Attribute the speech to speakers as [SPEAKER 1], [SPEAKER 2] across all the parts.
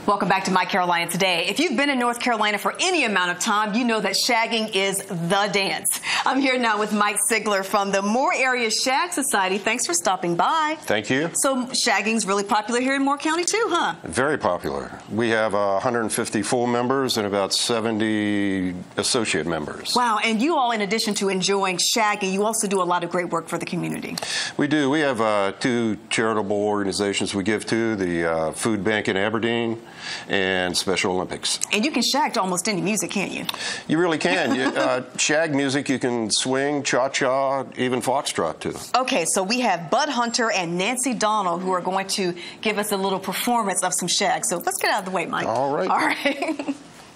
[SPEAKER 1] Welcome back to My Carolina Today. If you've been in North Carolina for any amount of time, you know that shagging is the dance. I'm here now with Mike Sigler from the Moore Area Shag Society. Thanks for stopping by.
[SPEAKER 2] Thank you.
[SPEAKER 1] So shagging's really popular here in Moore County too, huh?
[SPEAKER 2] Very popular. We have 150 full members and about 70 associate members.
[SPEAKER 1] Wow, and you all, in addition to enjoying shagging, you also do a lot of great work for the community.
[SPEAKER 2] We do. We have two charitable organizations we give to, the Food Bank in Aberdeen and Special Olympics.
[SPEAKER 1] And you can shag to almost any music, can't you?
[SPEAKER 2] You really can. Shag music, you can swing, cha-cha, even foxtrot too.
[SPEAKER 1] Okay, so we have Bud Hunter and Nancy Donald who are going to give us a little performance of some shag. So let's get out of the way, Mike.
[SPEAKER 2] All right.
[SPEAKER 1] All right.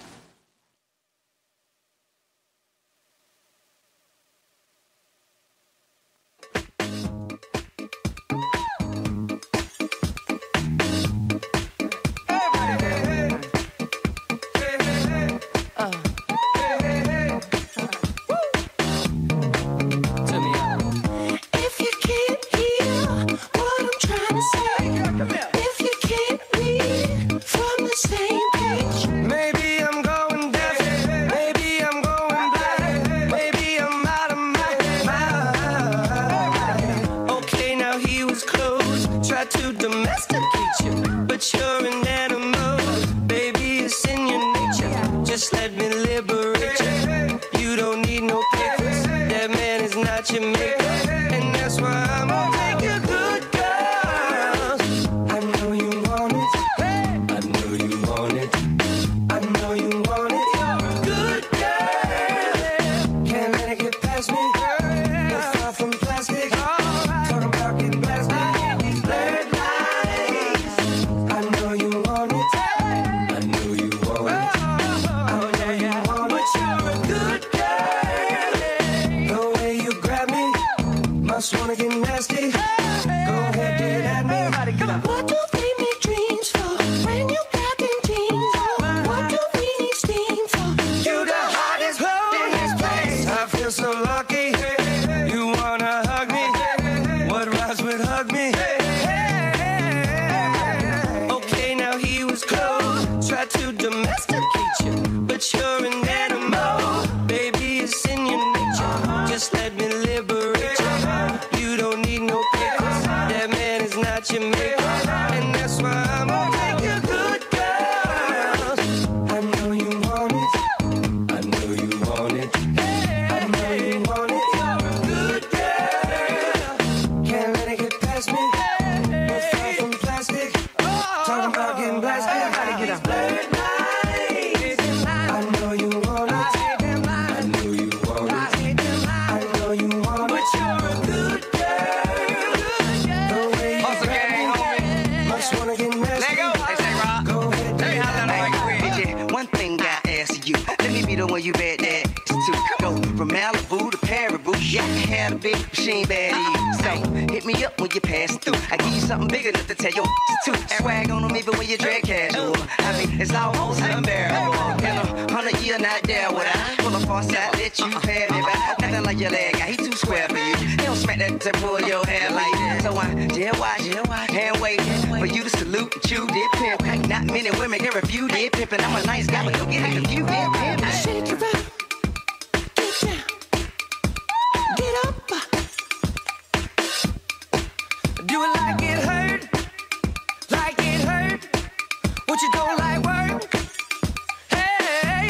[SPEAKER 3] To domesticate you, but you're an animal, baby, it's in your nature. Just let me liberate you. You don't need no papers. That man is not your maker, and that's why I'm gonna make you good girl. I know you want it. I know you want it. I know you want it. You're a good girl. Can't let it get past me. You're far from plastic. Talking about getting plastic. Just wanna get nasty. Go ahead, get at me. Come on. What do we need dreams for when you got them jeans on? What do we need steam for? You the hottest in this place. I feel so lucky. You wanna hug me? What rhymes with hug me? Okay, now he was close. Tried to domesticate you, but you're an animal. Baby, it's in your nature. Just let me liberate you. You don't need no papers. That man is not your maker, and that's why I'm gonna make you good girl. I know you want it. I know you want it. I know you want it. You're a good girl. Can't let it get past me. We're far from plastic. Talking about getting blasted. Everybody get up. I know you want it. I know you want it. I know you want it. But you're a good the one you bet that to go from Malibu to Paribu. Yeah, I had a big machine bad. So hit me up when you pass through. I give you something big enough to tell you to swag on them even when you drag casual. I mean, it's almost unbearable. In 100 years not there would I pull a far side, let you pad me back. Nothing like your leg guy, he too square for you. He don't smack that to pull your hair like that. So I just watch and wait for you to salute and chew did pimp. Not many women can refuse did pimp, and I'm a nice guy, but don't get it confused did pimp. Shake it up, get down, get up. Do it like it hurt, like it hurt. What you don't like work? Hey,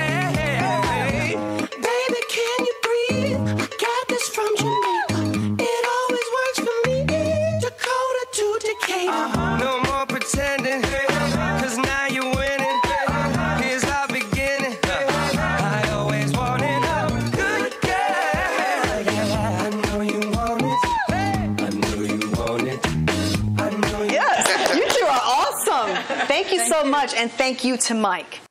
[SPEAKER 3] baby, can you breathe? I got this from Jamaica. It always works for me. Dakota to Decatur. No more pretending, 'cause now you're winning. Here's our beginning. I always wanted a good girl. I know you want it. I know you want it. I know you.
[SPEAKER 1] Yes, you two are awesome. Thank you so much, and thank you to Mike.